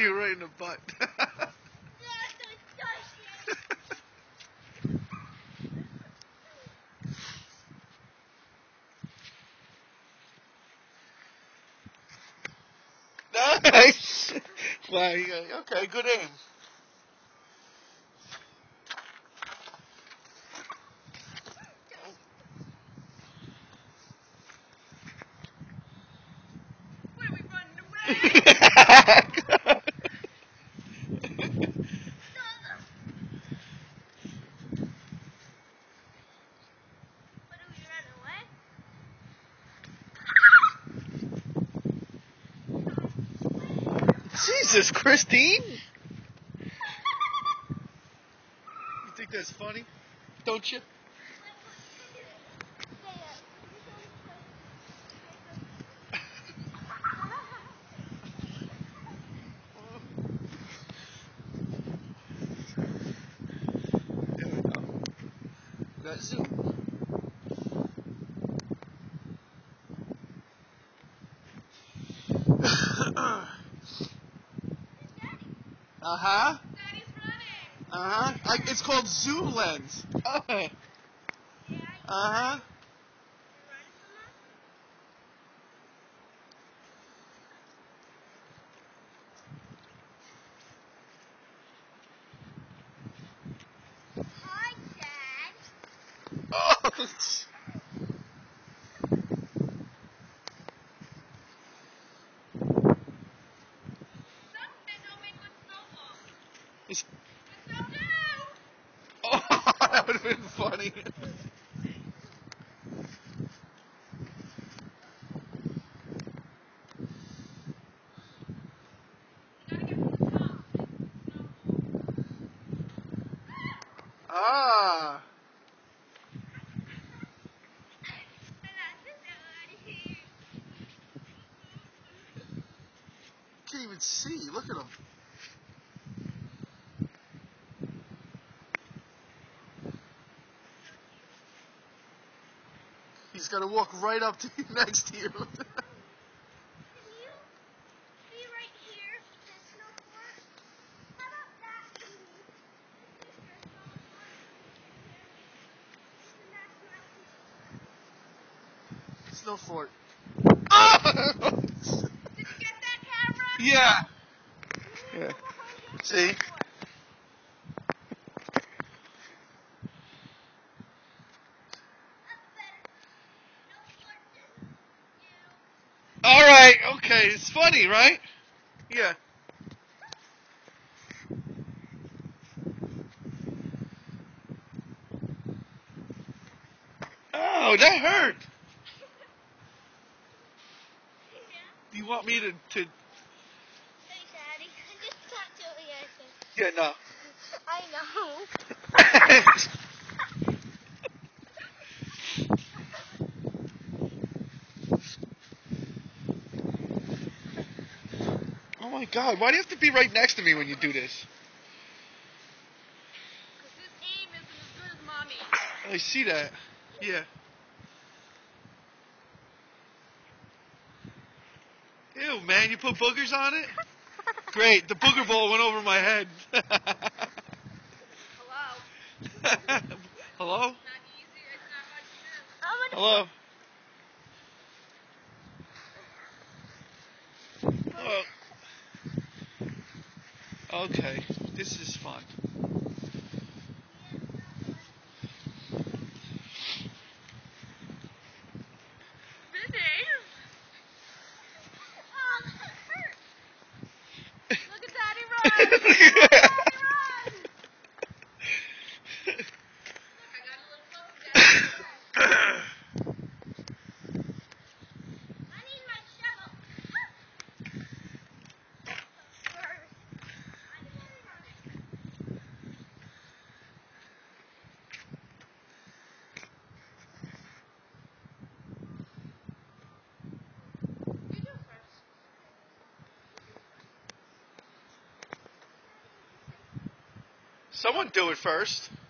you right in the butt. Nice. Wow, okay, good aim. Where are we running away? Jesus, Christine. You think that's funny? Don't you? There we go. We got zoom. Uh-huh. Daddy's running. Uh-huh. It's called zoom lens. Uh-huh. Uh-huh. Hi, Dad. Oh. Oh, that would have been funny. Ah. Can't even see. Look at him. He's got to walk right up to you, next to you. Can you be right here? There's no more. How about that, please? There's no more. Snow fort. Oh! Did you get that, camera? Yeah. Yeah. See? All right. Okay. It's funny, right? Yeah. Oh, that hurt. Do you want me to? Hey, Daddy. I just talked to you. Yeah, no. I know. Oh my God! Why do you have to be right next to me when you do this? Because his aim isn't as good as Mommy. I see that. Yeah. Ew, man! You put boogers on it? Great. The booger ball went over my head. Hello? Hello? Not easy. It's not much to do. Hello? Oh. Okay. This is fun. Vinny! Oh, that hurt. Look at Daddy run! Daddy run! Look, I got a little close down. I need my shovel. You do it first. Someone do it first.